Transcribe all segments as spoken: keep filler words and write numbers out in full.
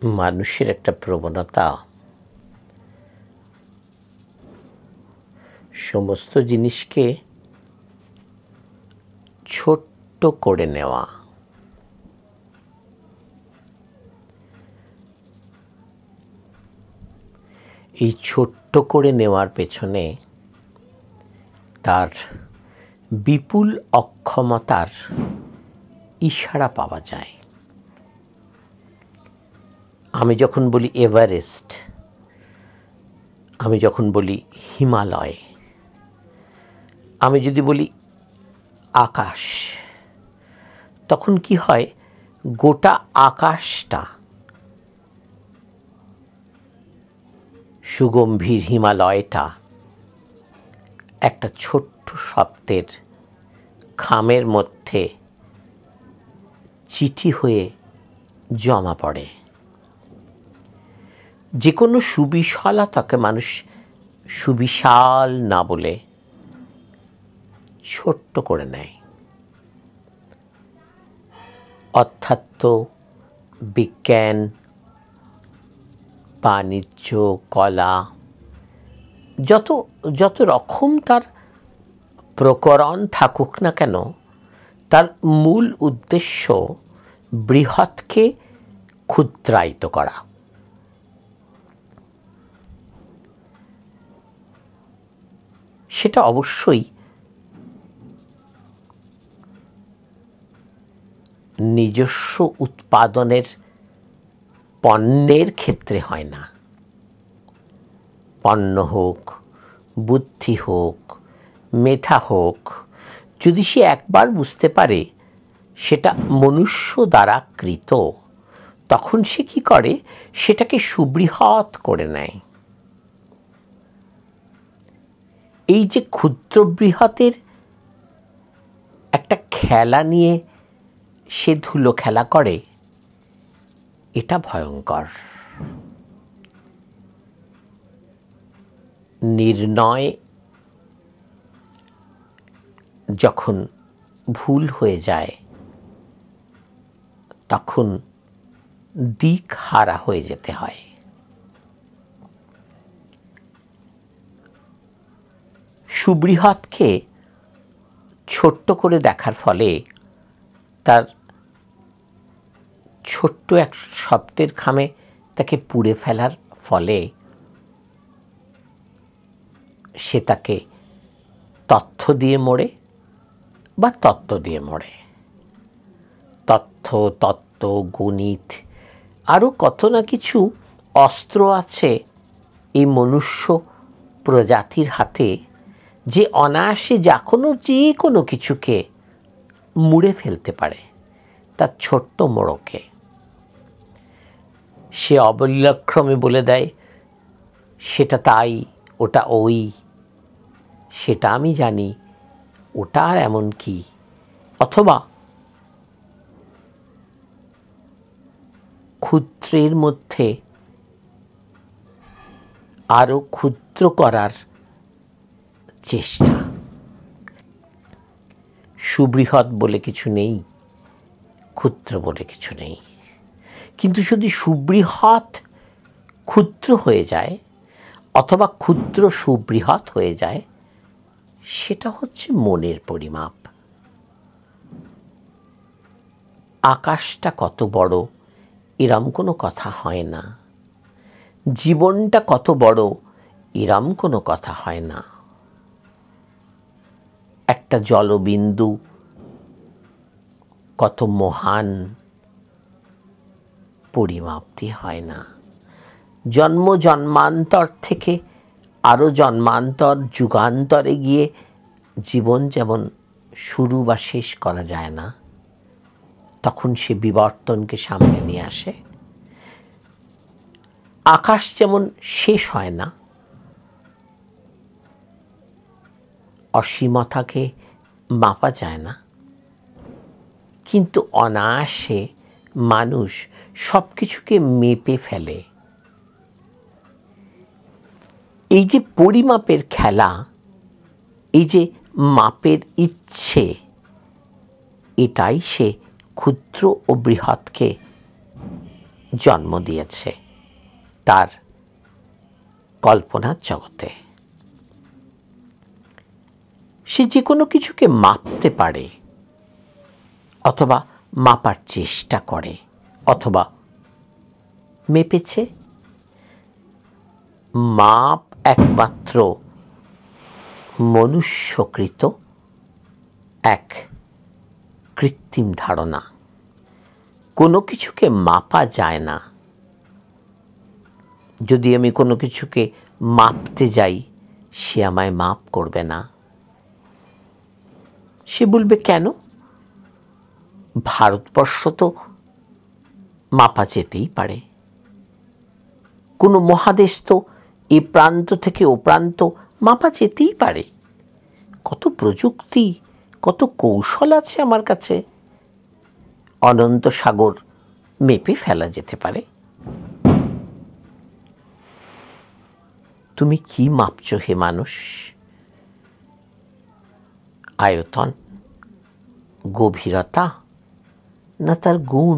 মানুষের একটা প্রবণতা সমস্ত জিনিসকে ছোট্ট করে নেওয়া। এই ছোট্ট করে নেওয়ার পেছনে তার বিপুল অক্ষমতার ইশারা পাওয়া যায়। আমি যখন বলি এভারেস্ট, আমি যখন বলি হিমালয়, আমি যদি বলি আকাশ, তখন কি হয়, গোটা আকাশটা সুগম্ভীর হিমালয়টা একটা ছোট্ট শব্দের খামের মধ্যে চিঠি হয়ে জমা পড়ে। যে কোনো সুবিশালতাকে মানুষ সুবিশাল না বলে ছোট্ট করে নেয়। অধ্যাত্ম, বিজ্ঞান, বাণিজ্য, কলা, যত যত রকম তার প্রকরণ থাকুক না কেন, তার মূল উদ্দেশ্য বৃহৎকে ক্ষুদ্রায়িত করা। সেটা অবশ্যই নিজস্ব উৎপাদনের পণ্যের ক্ষেত্রে হয় না। পণ্য হোক, বুদ্ধি হোক, মেধা হোক, যদি সে একবার বুঝতে পারে সেটা মনুষ্য দ্বারা কৃত, তখন সে কি করে, সেটাকে সুবৃহৎ করে নেয়। এই যে ক্ষুদ্র বৃহতের একটা খেলা নিয়ে সে ধুলো খেলা করে, এটা ভয়ঙ্কর। নির্ণয় যখন ভুল হয়ে যায়, তখন দিক হারা হয়ে যেতে হয়। সুবৃহৎকে ছোট্ট করে দেখার ফলে তার ছোট্ট এক শব্দের খামে তাকে পুড়ে ফেলার ফলে সে তাকে তথ্য দিয়ে মোড়ে বা তত্ত্ব দিয়ে মোড়ে। তথ্য, তত্ত্ব, গণিত, আরও কত না কিছু অস্ত্র আছে এই মনুষ্য প্রজাতির হাতে, যে অনায়াসে যা কোনো যে কোনো কিছুকে মুড়ে ফেলতে পারে তার ছোট্ট মোড়কে। সে অবলক্ষমে বলে দেয়, সেটা তাই, ওটা ওই, সেটা আমি জানি, ওটা আর এমন কি। অথবা ক্ষুদ্রের মধ্যে আরো ক্ষুদ্র করার চেষ্টা। সুবৃহৎ বলে কিছু নেই, ক্ষুদ্র বলে কিছু নেই। কিন্তু যদি সুবৃহৎ ক্ষুদ্র হয়ে যায় অথবা ক্ষুদ্র সুবৃহৎ হয়ে যায়, সেটা হচ্ছে মনের পরিমাপ। আকাশটা কত বড় এরম কোনো কথা হয় না, জীবনটা কত বড় এরম কোনো কথা হয় না, একটা জলবিন্দু কত মহান পরিমাপ দিয়ে হয় না। জন্ম জন্মান্তর থেকে আরও জন্মান্তর, যুগান্তরে গিয়ে জীবন যেমন শুরু বা শেষ করা যায় না, তখন সে বিবর্তনকে সামনে নিয়ে আসে। আকাশ যেমন শেষ হয় না, অসীমতাকে মাপা যায় না, কিন্তু অনায়াসে মানুষ সব কিছুকে মেপে ফেলে। এই যে পরিমাপের খেলা, এই যে মাপের ইচ্ছে, এটাই সে ক্ষুদ্র ও বৃহৎকে জন্ম দিয়েছে তার কল্পনার জগতে। সে যে কোনো কিছুকে মাপতে পারে, অথবা মাপার চেষ্টা করে, অথবা মেপেছে। মাপ একমাত্র মনুষ্যকৃত এক কৃত্রিম ধারণা। কোনো কিছুকে মাপা যায় না। যদি আমি কোনো কিছুকে মাপতে যাই, সে আমায় মাপ করবে না। সে বলবে, কেন? ভারতবর্ষ তো মাপা যেতেই পারে। কোনো মহাদেশ তো এ প্রান্ত থেকে ও প্রান্ত মাপা যেতেই পারে। কত প্রযুক্তি, কত কৌশল আছে আমার কাছে। অনন্ত সাগর মেপে ফেলা যেতে পারে। তুমি কি মাপছ হে মানুষ? আয়তন, গভীরতা, না তার গুণ?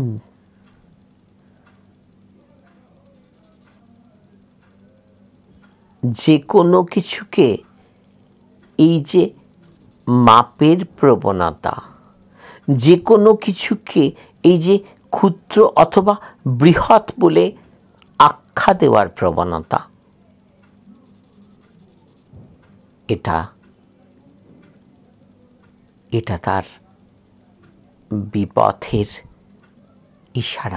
যে কোনো কিছুকে এই যে মাপের প্রবণতা, যে কোনো কিছুকে এই যে ক্ষুদ্র অথবা বৃহৎ বলে আখ্যা দেওয়ার প্রবণতা, এটা এটা তার বিপথের ইশারা।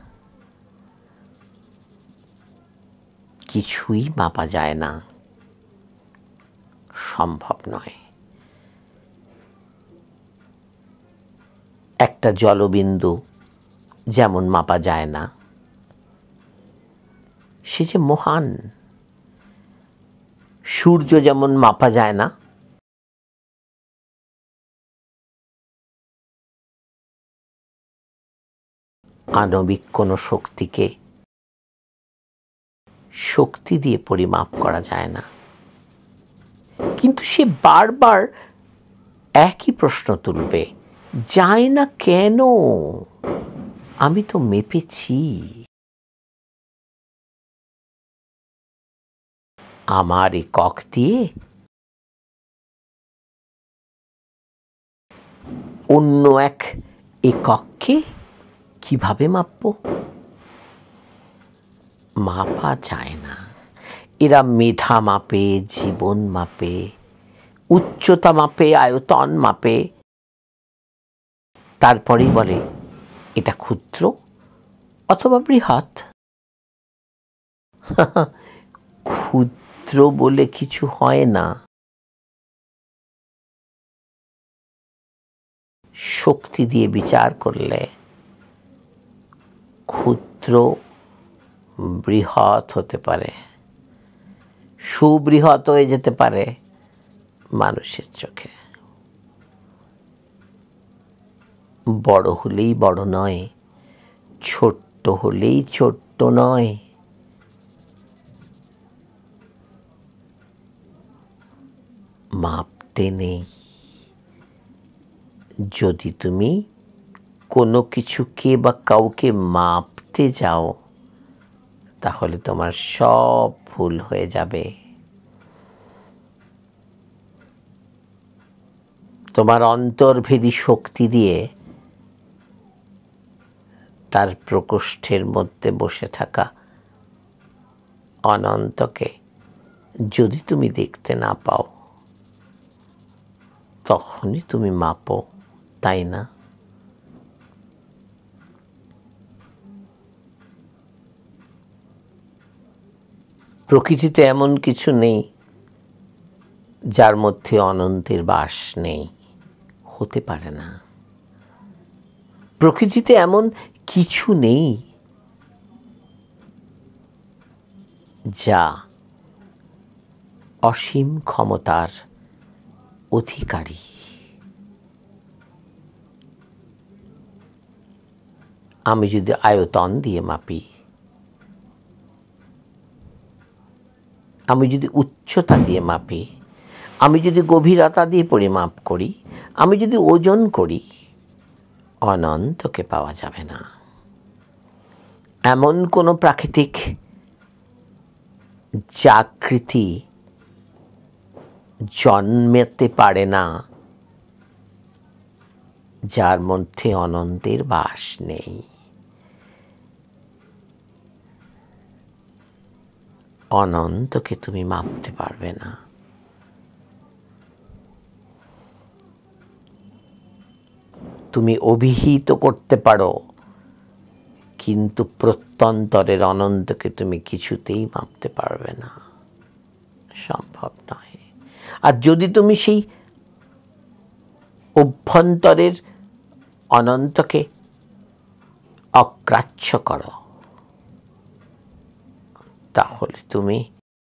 কিছুই মাপা যায় না, সম্ভব নয়। একটা জলবিন্দু যেমন মাপা যায় না, সে যে মহান। সূর্য যেমন মাপা যায় না, আণবিক কোনো শক্তিকে শক্তি দিয়ে পরিমাপ করা যায় না। কিন্তু সে বারবার একই প্রশ্ন তুলবে, যায় না কেন? আমি তো মেপেছি। আমার একক দিয়ে অন্য এক একককে কিভাবে মাপব? মাপা যায় না। এরা মেধা মাপে, জীবন মাপে, উচ্চতা মাপে, আয়তন মাপে, তারপরেই বলে এটা ক্ষুদ্র অথবা বৃহৎ। ক্ষুদ্র বলে কিছু হয় না। শক্তি দিয়ে বিচার করলে ক্ষুদ্র বৃহৎ হতে পারে, সুবৃহৎ হয়ে যেতে পারে মানুষের চোখে। বড় হলেই বড় নয়, ছোট্ট হলেই ছোট্ট নয়। মাপতে নেই। যদি তুমি কোনো কিছুকে বা কাউকে মাপতে যাও, তাহলে তোমার সব ভুল হয়ে যাবে। তোমার অন্তর্ভেদী শক্তি দিয়ে তার প্রকোষ্ঠের মধ্যে বসে থাকা অনন্তকে যদি তুমি দেখতে না পাও, তখনই তুমি মাপো, তাই না? প্রকৃতিতে এমন কিছু নেই যার মধ্যে অনন্তের বাস নেই, হতে পারে না। প্রকৃতিতে এমন কিছু নেই যা অসীম ক্ষমতার অধিকারী। আমি যদি আয়তন দিয়ে মাপি, আমি যদি উচ্চতা দিয়ে মাপি, আমি যদি গভীরতা দিয়ে পরিমাপ করি, আমি যদি ওজন করি, অনন্তকে পাওয়া যাবে না। এমন কোনো প্রাকৃতিক জাগৃতি জন্মেতে পারে না যার মধ্যে অনন্তের বাস নেই। অনন্তকে তুমি মাপতে পারবে না। তুমি অভিহিত করতে পারো, কিন্তু প্রত্যন্তরের অনন্তকে তুমি কিছুতেই মাপতে পারবে না, সম্ভব নয়। আর যদি তুমি সেই অভ্যন্তরের অনন্তকে অগ্রাহ্য করো, তাহলে তুমি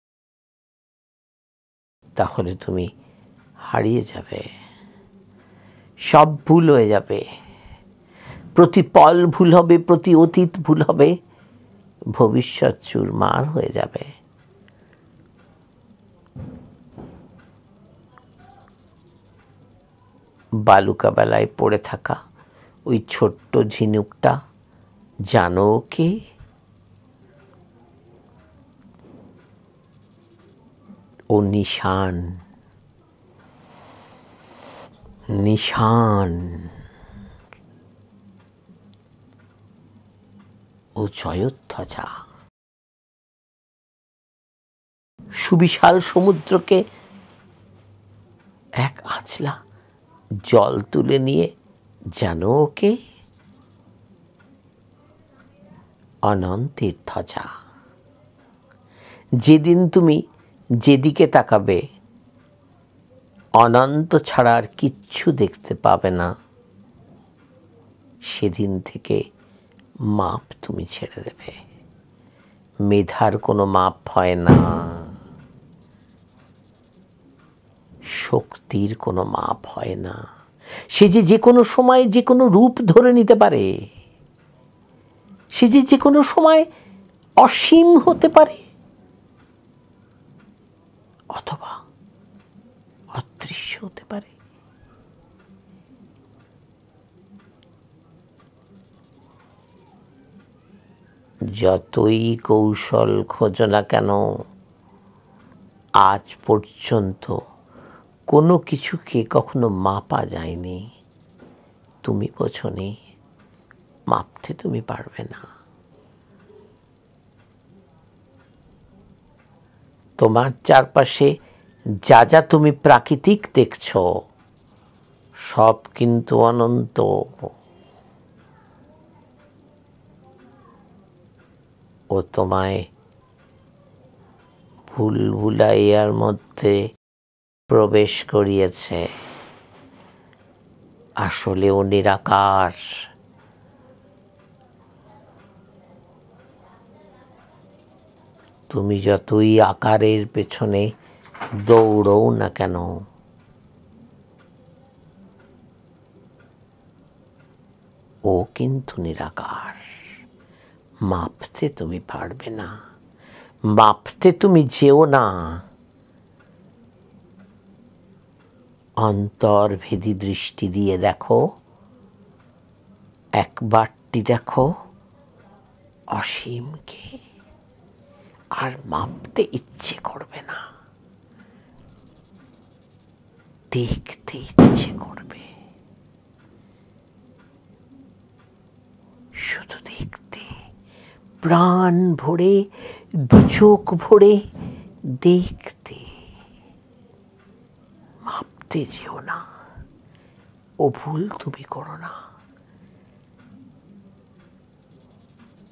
তাহলে তুমি হারিয়ে যাবে, সব ভুল হয়ে যাবে। প্রতি পল ভুল হবে, প্রতি অতীত ভুল হবে, ভবিষ্যৎ চুরমার হয়ে যাবে। বালুকা বেলায় পড়ে থাকা ওই ছোট্ট ঝিনুকটা জানো কি? ও নিশান, নিশান ও জয়োধ্বজা। সুবিশাল সমুদ্রকে এক আঁচলা জল তুলে নিয়ে জানো ওকে? অনন্তের ধ্বজা। যেদিন তুমি যেদিকে তাকাবে অনন্ত ছাড়া আর কিচ্ছু দেখতে পাবে না, সেদিন থেকে মাপ তুমি ছেড়ে দেবে। মেধার কোনো মাপ হয় না, শক্তির কোনো মাপ হয় না। সে যে যে কোনো সময় যে কোনো রূপ ধরে নিতে পারে, সে যে যে কোনো সময় অসীম হতে পারে অথবা অদৃশ্য হতে পারে। যতই কৌশল খোঁজো না কেন, আজ পর্যন্ত কোনো কিছুকে কখনো মাপা যায়নি। তুমি বোঝোনি, মাপতে তুমি পারবে না। তোমার চারপাশে যা যা তুমি প্রাকৃতিক দেখছো, সব কিন্তু অনন্ত। ও তোমায় ভুলভুলাইয়ার মধ্যে প্রবেশ করিয়েছে, আসলে ও নিরাকার। তুমি যতই আকারের পেছনে দৌড়ও না কেন, ও কিন্তু নিরাকার। মাপতে তুমি পারবে না, মাপতে তুমি যেও না। অন্তর্ভেদী দৃষ্টি দিয়ে দেখো, একবারটি দেখো অসীমকে, আর মাপতে ইচ্ছে করবে না, দেখতে ইচ্ছে করবে, শুধু দেখতে, প্রাণ ভরে দু চোখ ভরে দেখতে। মাপতে যেও না, ও ভুল তুমি করো না।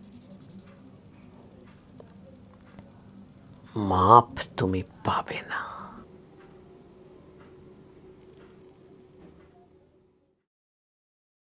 মাপ তুমি পাবে না।